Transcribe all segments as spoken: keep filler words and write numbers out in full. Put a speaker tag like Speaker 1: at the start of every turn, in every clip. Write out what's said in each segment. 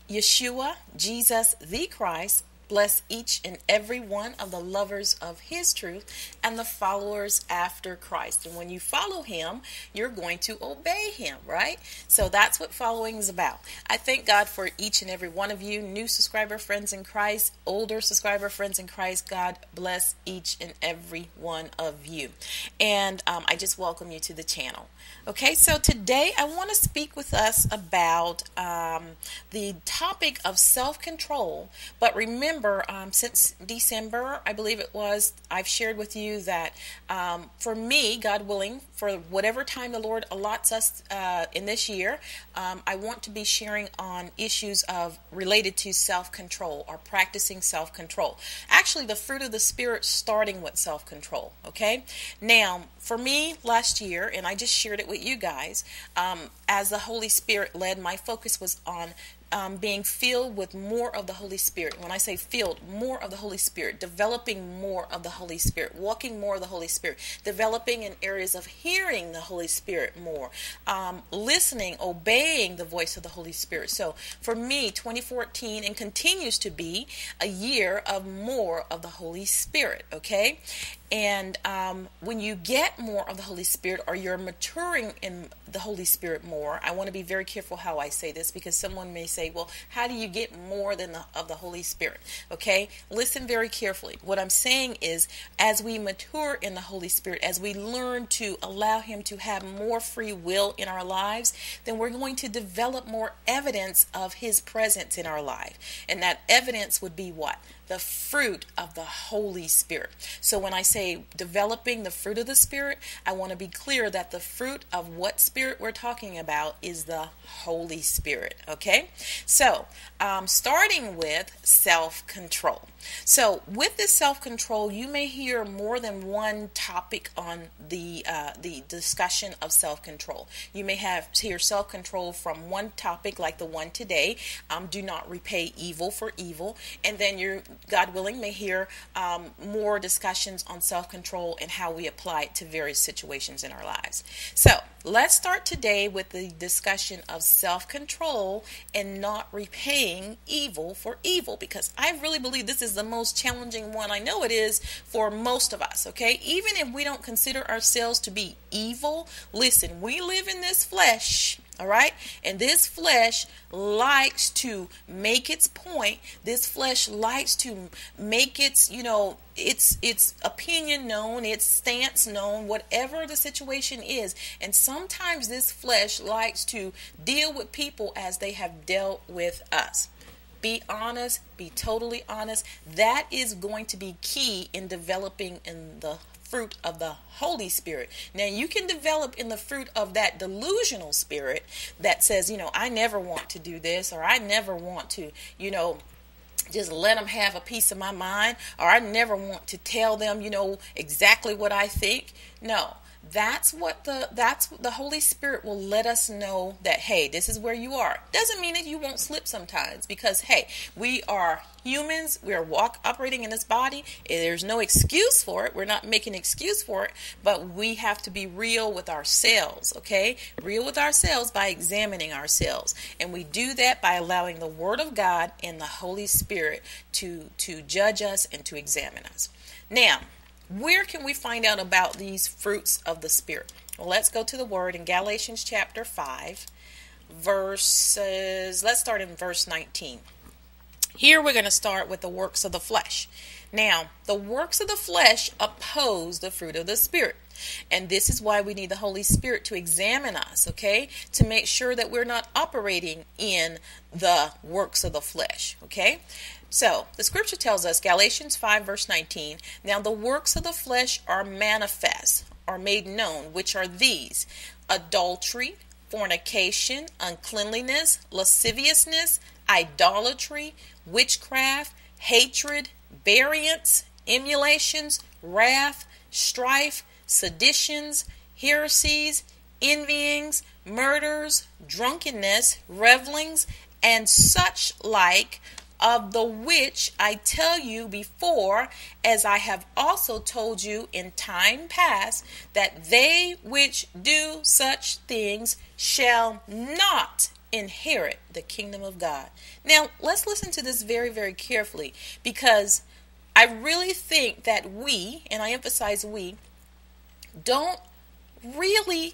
Speaker 1: Yeshua, Jesus the Christ, bless each and every one of the lovers of his truth and the followers after Christ. And when you follow him, you're going to obey him, right? So that's what following is about. I thank God for each and every one of you, new subscriber friends in Christ, older subscriber friends in Christ. God bless each and every one of you. And um, I just welcome you to the channel. Okay, so today I want to speak with us about um, the topic of self-control. But remember, um, since December, I believe it was, I've shared with you that um, for me, God willing, for whatever time the Lord allots us uh, in this year, um, I want to be sharing on issues of related to self-control or practicing self-control. Actually, the fruit of the Spirit starting with self-control. Okay, now for me last year, and I just shared it with you guys, um, as the Holy Spirit led, my focus was on Um, being filled with more of the Holy Spirit. When I say filled, more of the Holy Spirit, developing more of the Holy Spirit, walking more of the Holy Spirit, developing in areas of hearing the Holy Spirit more, um, listening, obeying the voice of the Holy Spirit. So for me, twenty fourteen and continues to be a year of more of the Holy Spirit, okay? And um, when you get more of the Holy Spirit, or you're maturing in the Holy Spirit more, I want to be very careful how I say this, because someone may say, well, how do you get more than the, of the Holy Spirit? Okay, listen very carefully. What I'm saying is, as we mature in the Holy Spirit, as we learn to allow him to have more free will in our lives, then we're going to develop more evidence of his presence in our life. And that evidence would be what? The fruit of the Holy Spirit. So when I say developing the fruit of the Spirit, I want to be clear that the fruit of what Spirit we're talking about is the Holy Spirit. Okay? So, um, starting with self-control. So with this self-control, you may hear more than one topic on the uh, the discussion of self-control. You may have hear self-control from one topic, like the one today, um, do not repay evil for evil, and then you're, God willing, may hear um, more discussions on self-control and how we apply it to various situations in our lives. So let's start today with the discussion of self-control and not repaying evil for evil, because I really believe this is the most challenging one. I know it is for most of us, okay? Even if we don't consider ourselves to be evil, listen, we live in this flesh, all right? And this flesh likes to make its point. This flesh likes to make its, you know, its its opinion known, its stance known, whatever the situation is. And sometimes this flesh likes to deal with people as they have dealt with us. Be honest, be totally honest. That is going to be key in developing in the fruit of the Holy Spirit. Now, you can develop in the fruit of that delusional spirit that says, you know, I never want to do this, or I never want to, you know, just let them have a piece of my mind, or I never want to tell them, you know, exactly what I think. No. That's what the that's the Holy Spirit will let us know that, hey, this is where you are. Doesn't mean that you won't slip sometimes, because hey, we are humans. We are walk operating in this body. There's no excuse for it. We're not making an excuse for it, but we have to be real with ourselves, okay? Real with ourselves by examining ourselves. And we do that by allowing the Word of God and the Holy Spirit to to judge us and to examine us. Now, where can we find out about these fruits of the Spirit? Well, let's go to the Word in Galatians chapter five, verses, let's start in verse nineteen. Here we're going to start with the works of the flesh. Now, the works of the flesh oppose the fruit of the Spirit. And this is why we need the Holy Spirit to examine us, okay? To make sure that we're not operating in the works of the flesh, okay? So, the scripture tells us, Galatians five, verse nineteen, now the works of the flesh are manifest, are made known, which are these: adultery, fornication, uncleanness, lasciviousness, idolatry, witchcraft, hatred, variance, emulations, wrath, strife, seditions, heresies, envyings, murders, drunkenness, revellings, and such like, of the which I tell you before, as I have also told you in time past, that they which do such things shall not inherit the kingdom of God. Now, let's listen to this very, very carefully, because I really think that we, and I emphasize we, don't really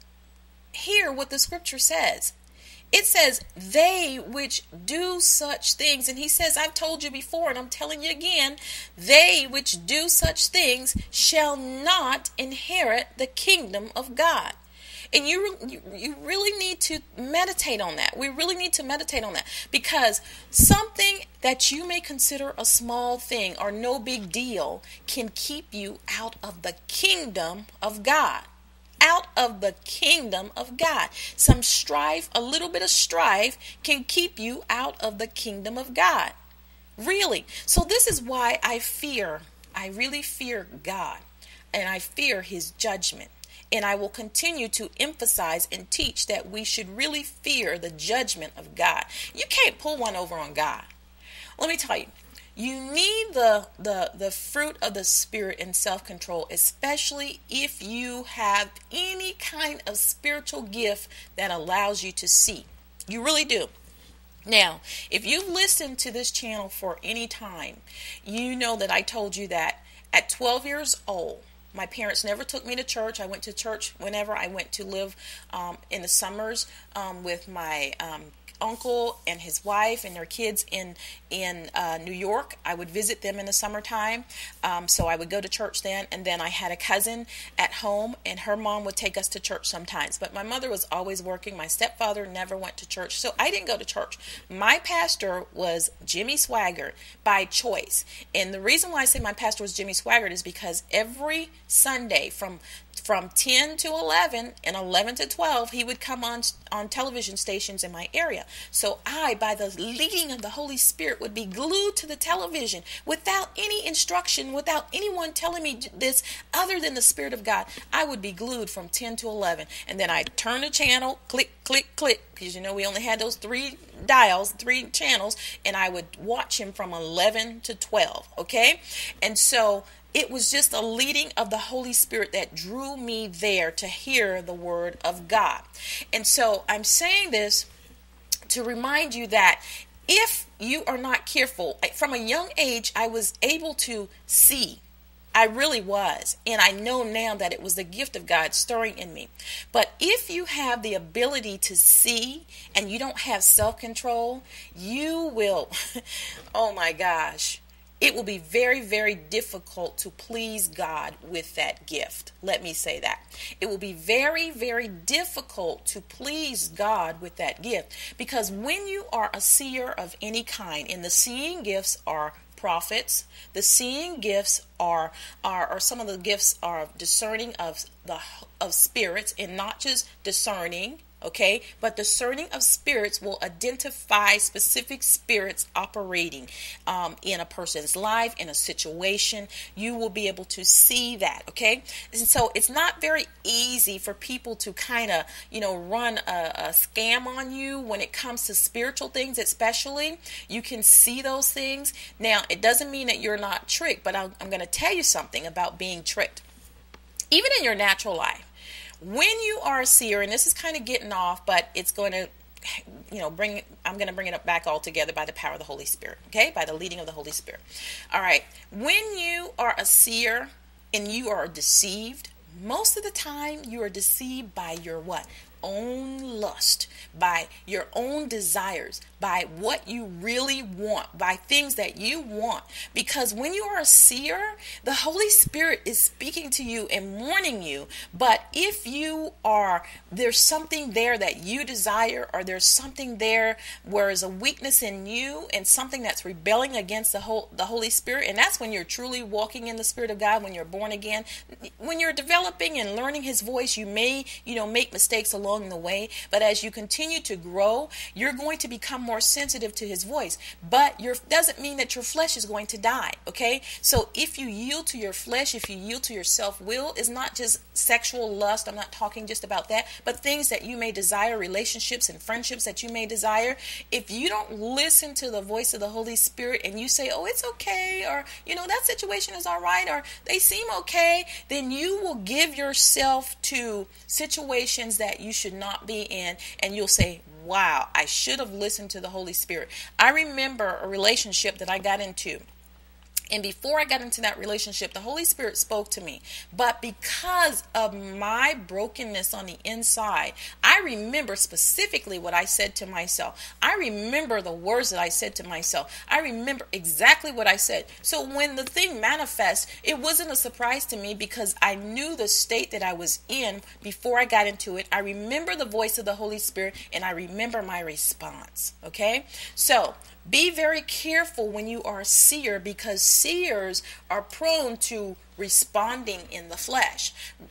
Speaker 1: hear what the scripture says. It says, they which do such things, and he says, I've told you before, and I'm telling you again, they which do such things shall not inherit the kingdom of God. And you, you you really need to meditate on that. We really need to meditate on that, because something that you may consider a small thing or no big deal can keep you out of the kingdom of God. Out of the kingdom of God. Some strife, a little bit of strife can keep you out of the kingdom of God. Really. So this is why I fear, I really fear God, and I fear his judgment. And I will continue to emphasize and teach that we should really fear the judgment of God. You can't pull one over on God. Let me tell you, you need the, the, the fruit of the Spirit and self-control, especially if you have any kind of spiritual gift that allows you to see. You really do. Now, if you've listened to this channel for any time, you know that I told you that at twelve years old, my parents never took me to church. I went to church whenever I went to live um, in the summers um, with my um, uncle and his wife and their kids in in uh, New York. I would visit them in the summertime, um, so I would go to church then. And then I had a cousin at home, and her mom would take us to church sometimes. But my mother was always working. My stepfather never went to church, so I didn't go to church. My pastor was Jimmy Swaggart by choice. And the reason why I say my pastor was Jimmy Swaggart is because every Sunday from From ten to eleven and eleven to twelve, he would come on on television stations in my area. So I, by the leading of the Holy Spirit, would be glued to the television without any instruction, without anyone telling me this other than the Spirit of God. I would be glued from ten to eleven. And then I'd turn the channel, click, click, click, because you know we only had those three dials, three channels, and I would watch him from eleven to twelve, okay? And so it was just a leading of the Holy Spirit that drew me there to hear the word of God. And so I'm saying this to remind you that if you are not careful, from a young age, I was able to see. I really was. And I know now that it was the gift of God stirring in me. But if you have the ability to see and you don't have self-control, you will, oh my gosh, it will be very, very difficult to please God with that gift. Let me say that. It will be very, very difficult to please God with that gift. Because when you are a seer of any kind, and the seeing gifts are prophets, the seeing gifts are, are or some of the gifts are discerning of the of spirits, and not just discerning, okay, but discerning of spirits will identify specific spirits operating um, in a person's life, in a situation. You will be able to see that, okay? And so it's not very easy for people to kind of, you know, run a, a scam on you when it comes to spiritual things, especially. You can see those things. Now, it doesn't mean that you're not tricked, but I'm, I'm going to tell you something about being tricked. Even in your natural life. When you are a seer, and this is kind of getting off, but it's going to, you know, bring, I'm going to bring it up back all together by the power of the Holy Spirit, okay? By the leading of the Holy Spirit. All right. When you are a seer and you are deceived, most of the time you are deceived by your what? Own lust, by your own desires, by what you really want, by things that you want. Because when you are a seer, the Holy Spirit is speaking to you and warning you. But if you are, there's something there that you desire, or there's something there where is a weakness in you and something that's rebelling against the whole, the Holy Spirit, and that's when you're truly walking in the Spirit of God, when you're born again. When you're developing and learning His voice, you may, you know, make mistakes along the way, but as you continue to grow, you're going to become more sensitive to His voice. But your doesn't mean that your flesh is going to die, okay? So if you yield to your flesh, if you yield to your self-will, it's not just sexual lust. I'm not talking just about that, but things that you may desire, relationships and friendships that you may desire. If you don't listen to the voice of the Holy Spirit and you say, oh, it's okay, or, you know, that situation is all right, or they seem okay, then you will give yourself to situations that you should not be in, and you'll say, wow, I should have listened to the Holy Spirit. I remember a relationship that I got into. And before I got into that relationship, the Holy Spirit spoke to me. But because of my brokenness on the inside, I remember specifically what I said to myself. I remember the words that I said to myself. I remember exactly what I said. So when the thing manifests, it wasn't a surprise to me because I knew the state that I was in before I got into it. I remember the voice of the Holy Spirit, and I remember my response. Okay? So be very careful when you are a seer, because seers are prone to responding in the flesh.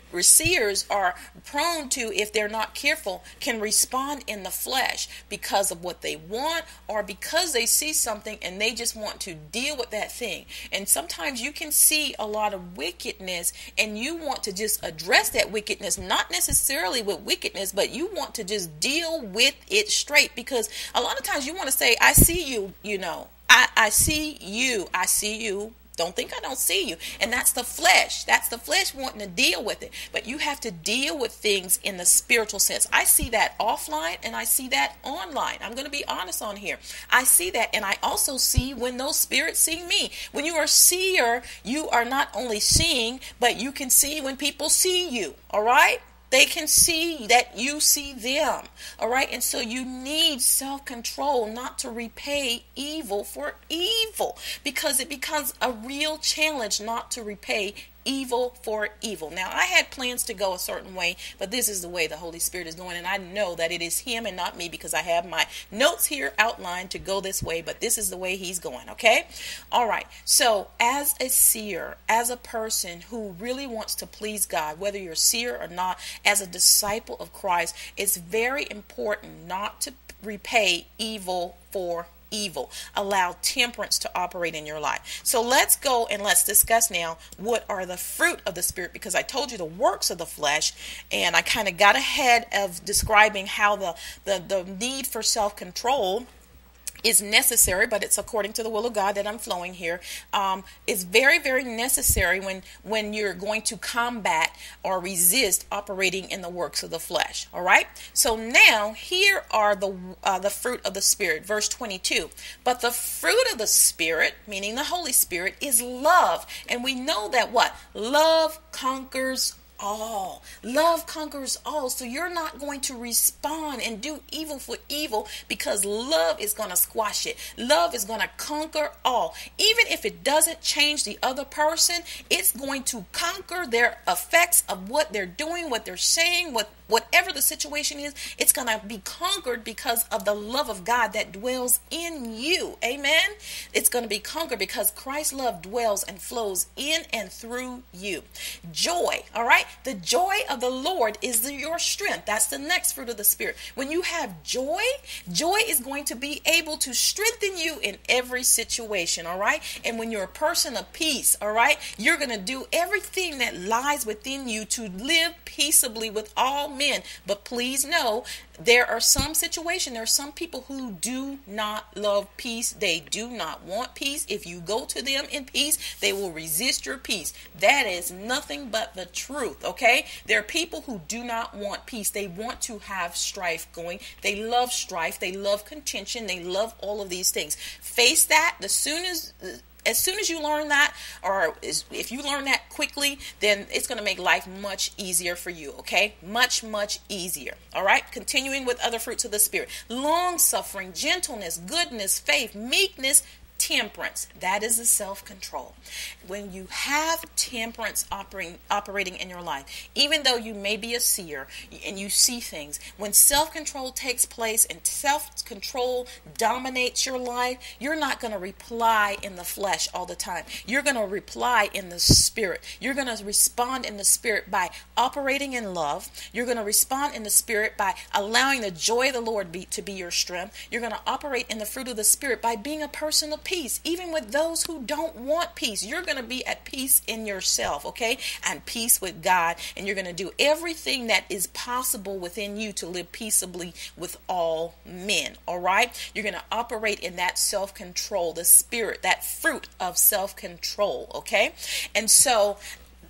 Speaker 1: Seers are prone to, if they're not careful, can respond in the flesh because of what they want or because they see something and they just want to deal with that thing. And sometimes you can see a lot of wickedness and you want to just address that wickedness, not necessarily with wickedness, but you want to just deal with it straight, because a lot of times you want to say, I see you, you know, I, I see you, I see you. Don't think I don't see you. And that's the flesh. That's the flesh wanting to deal with it. But you have to deal with things in the spiritual sense. I see that offline and I see that online. I'm going to be honest on here. I see that, and I also see when those spirits see me. When you are a seer, you are not only seeing, but you can see when people see you. All right? They can see that you see them. All right. And so you need self-control not to repay evil for evil, because it becomes a real challenge not to repay evil for evil. Now, I had plans to go a certain way, but this is the way the Holy Spirit is going. And I know that it is him and not me, because I have my notes here outlined to go this way, but this is the way he's going. Okay. All right. So as a seer, as a person who really wants to please God, whether you're a seer or not, as a disciple of Christ, it's very important not to repay evil for evil. Allow temperance to operate in your life. So let's go and let's discuss now what are the fruit of the Spirit, because I told you the works of the flesh, and I kind of got ahead of describing how the, the, the need for self-control is necessary, but it's according to the will of God that I'm flowing here. Um, it's very, very necessary when when you're going to combat or resist operating in the works of the flesh. All right. So now here are the uh, the fruit of the Spirit, verse twenty-two. But the fruit of the Spirit, meaning the Holy Spirit, is love, and we know that what love conquers all. Love conquers all. So you're not going to respond and do evil for evil, because love is going to squash it. Love is going to conquer all. Even if it doesn't change the other person, it's going to conquer their effects of what they're doing, what they're saying, what whatever the situation is. It's going to be conquered because of the love of God that dwells in you. Amen. It's going to be conquered because Christ's love dwells and flows in and through you. Joy. All right. The joy of the Lord is the, your strength. That's the next fruit of the Spirit. When you have joy, joy is going to be able to strengthen you in every situation. All right. And when you're a person of peace, all right, you're going to do everything that lies within you to live peaceably with all men. But please know, there are some situations, there are some people who do not love peace. They do not want peace. If you go to them in peace, they will resist your peace. That is nothing but the truth. Okay. There are people who do not want peace. They want to have strife going. They love strife. They love contention. They love all of these things. Face that. As soon as As soon as you learn that, or if you learn that quickly, then it's going to make life much easier for you, okay? Much, much easier, all right? Continuing with other fruits of the Spirit. Long-suffering, gentleness, goodness, faith, meekness, temperance. That is the self-control. When you have temperance operating operating in your life, even though you may be a seer and you see things, when self-control takes place and self-control dominates your life, you're not going to reply in the flesh all the time. You're going to reply in the Spirit. You're going to respond in the Spirit by operating in love. You're going to respond in the Spirit by allowing the joy of the Lord be, to be your strength. You're going to operate in the fruit of the Spirit by being a person of peace, even with those who don't want peace. You're going to be at peace in yourself, okay? And peace with God. And you're going to do everything that is possible within you to live peaceably with all men, all right? You're going to operate in that self-control, the Spirit, that fruit of self-control, okay? And so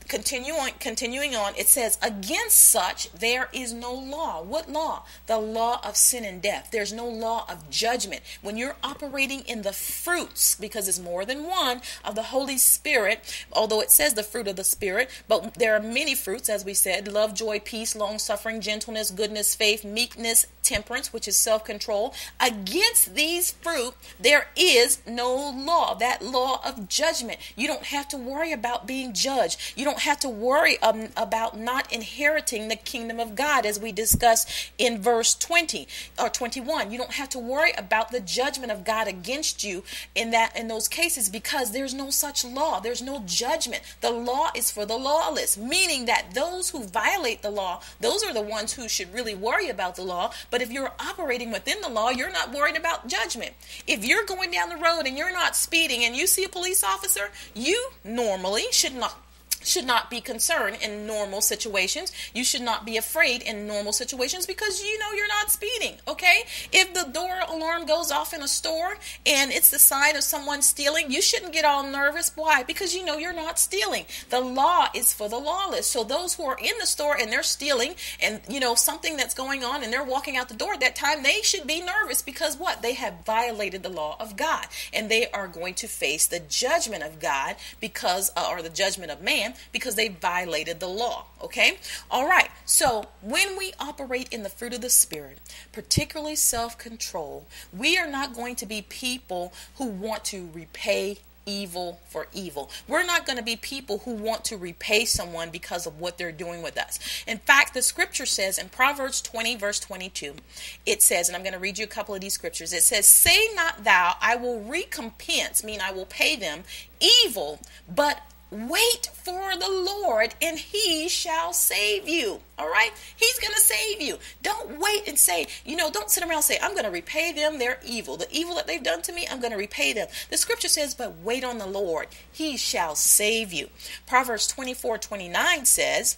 Speaker 1: Continue on, continuing on, it says, against such there is no law. What law? The law of sin and death. There's no law of judgment. When you're operating in the fruits, because it's more than one, of the Holy Spirit, although it says the fruit of the Spirit, but there are many fruits, as we said: love, joy, peace, long-suffering, gentleness, goodness, faith, meekness, temperance, which is self-control. Against these fruit, there is no law, that law of judgment. You don't have to worry about being judged. You don't have to worry um, about not inheriting the kingdom of God, as we discussed in verse twenty or twenty-one. You don't have to worry about the judgment of God against you in that in those cases, because there's no such law. There's no judgment. The law is for the lawless, meaning that those who violate the law, those are the ones who should really worry about the law. But if you're operating within the law, you're not worried about judgment. If you're going down the road and you're not speeding and you see a police officer, you normally should not should not be concerned in normal situations. You should not be afraid in normal situations, because you know you're not speeding, okay? If the door alarm goes off in a store and it's the sign of someone stealing, you shouldn't get all nervous. Why? Because you know you're not stealing. The law is for the lawless. So those who are in the store and they're stealing, and you know something that's going on, and they're walking out the door at that time, they should be nervous, because what? They have violated the law of God, and they are going to face the judgment of God, because uh, or the judgment of man, because they violated the law. Okay? All right. So when we operate in the fruit of the Spirit, particularly self-control, we are not going to be people who want to repay evil for evil. We're not going to be people who want to repay someone because of what they're doing with us. In fact, the scripture says in Proverbs twenty, verse twenty-two, it says, and I'm going to read you a couple of these scriptures. It says, say not thou, I will recompense, mean I will pay them evil, but wait for the Lord, and he shall save you. All right? He's going to save you. Don't wait and say, you know, don't sit around and say, I'm going to repay them their evil. The evil that they've done to me, I'm going to repay them. The scripture says, but wait on the Lord. He shall save you. Proverbs twenty-four, twenty-nine says,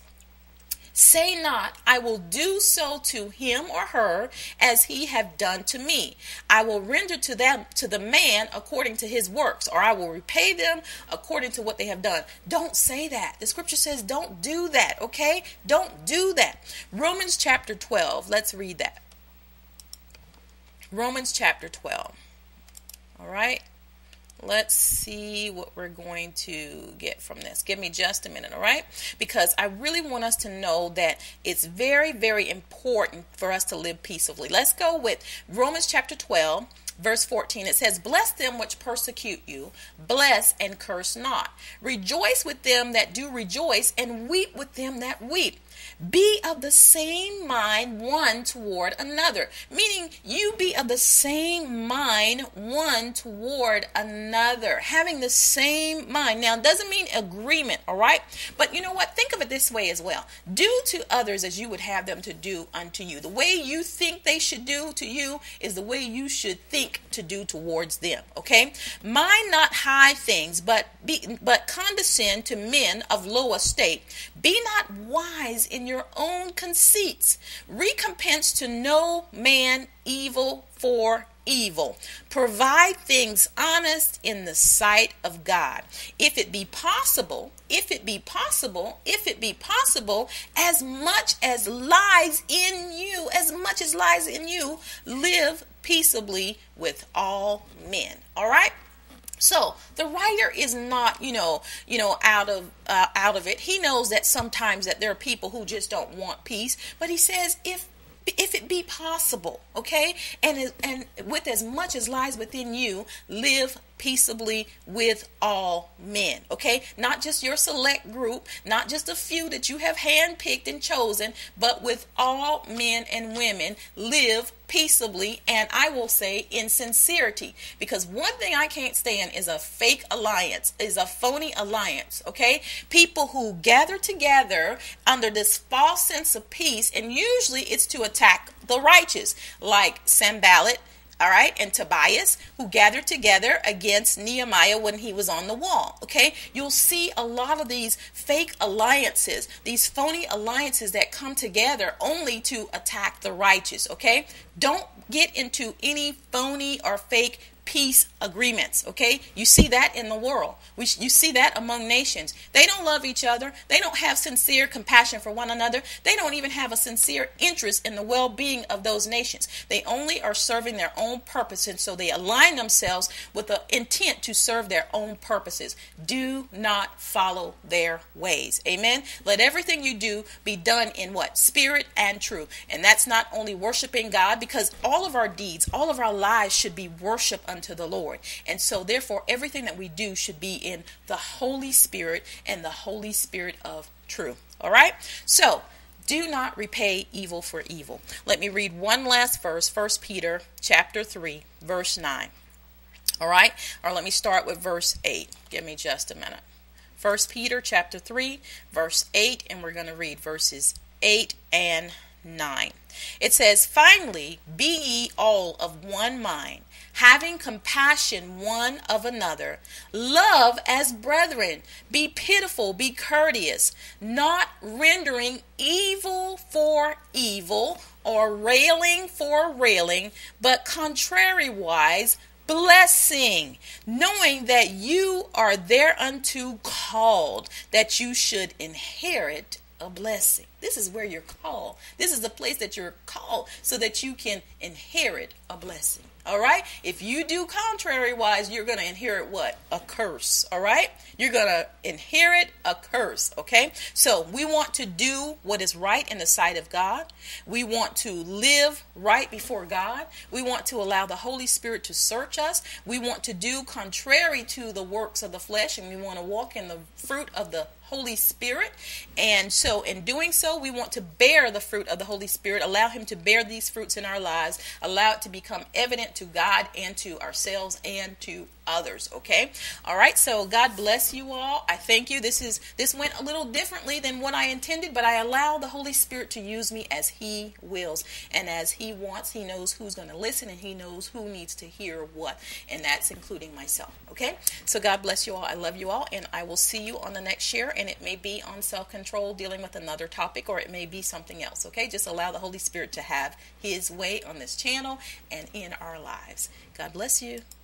Speaker 1: say not, I will do so to him or her as he have done to me. I will render to them, to the man according to his works, or I will repay them according to what they have done. Don't say that. The scripture says don't do that, okay? Don't do that. Romans chapter twelve, let's read that. Romans chapter twelve. All right? Let's see what we're going to get from this. Give me just a minute, all right? Because I really want us to know that it's very, very important for us to live peaceably. Let's go with Romans chapter twelve, verse fourteen. It says, bless them which persecute you, bless and curse not. Rejoice with them that do rejoice, and weep with them that weep. Be of the same mind one toward another. Meaning you be of the same mind one toward another. Having the same mind. Now, it doesn't mean agreement, all right? But you know what? Think of it this way as well. Do to others as you would have them to do unto you. The way you think they should do to you is the way you should think to do towards them, okay? Mind not high things, but be, but condescend to men of low estate. Be not wise in your own conceits. Recompense to no man evil for evil. Provide things honest in the sight of God. If it be possible, if it be possible, if it be possible, as much as lies in you, as much as lies in you, live peaceably with all men. All right? So the writer is not, you know, you know, out of uh, out of it. He knows that sometimes that there are people who just don't want peace. But he says, if if it be possible, okay, and and with as much as lies within you, live peaceably with all men, okay? Not just your select group, not just a few that you have handpicked and chosen, but with all men and women, live peaceably, and I will say in sincerity. Because one thing I can't stand is a fake alliance, is a phony alliance, okay? People who gather together under this false sense of peace, and usually it's to attack the righteous, like Sanballat, all right, and Tobias, who gathered together against Nehemiah when he was on the wall, okay? You'll see a lot of these fake alliances, these phony alliances that come together only to attack the righteous, okay? Don't get into any phony or fake peace agreements. Okay, you see that in the world. We, you see that among nations. They don't love each other. They don't have sincere compassion for one another. They don't even have a sincere interest in the well-being of those nations. They only are serving their own purpose, and so they align themselves with the intent to serve their own purposes. Do not follow their ways. Amen. Let everything you do be done in what? Spirit and truth. And that's not only worshiping God, because all of our deeds, all of our lives should be worship unto the Lord. And so therefore everything that we do should be in the Holy Spirit and the Holy Spirit of truth. All right. So do not repay evil for evil. Let me read one last verse, First Peter chapter three, verse nine. All right. Or let me start with verse eight. Give me just a minute. First Peter chapter three, verse eight, and we're going to read verses eight and nine. It says, "Finally, be ye all of one mind, having compassion one of another. Love as brethren. Be pitiful, be courteous, not rendering evil for evil, or railing for railing, but contrariwise blessing, knowing that you are thereunto called, that you should inherit a blessing." This is where you're called. This is the place that you're called so that you can inherit a blessing. All right. If you do contrary wise, you're going to inherit what? A curse. All right. You're going to inherit a curse. Okay. So we want to do what is right in the sight of God. We want to live right before God. We want to allow the Holy Spirit to search us. We want to do contrary to the works of the flesh, and we want to walk in the fruit of the Holy Spirit. And so in doing so, we want to bear the fruit of the Holy Spirit, allow him to bear these fruits in our lives, allow it to become evident to God and to ourselves and to others. Okay. All right. So God bless you all. I thank you. This is this went a little differently than what I intended, but I allow the Holy Spirit to use me as he wills and as he wants. He knows who's going to listen, and he knows who needs to hear what, and that's including myself. Okay. So God bless you all. I love you all, and I will see you on the next share. And it may be on self-control, dealing with another topic, or it may be something else. Okay. Just allow the Holy Spirit to have his way on this channel and in our lives. God bless you.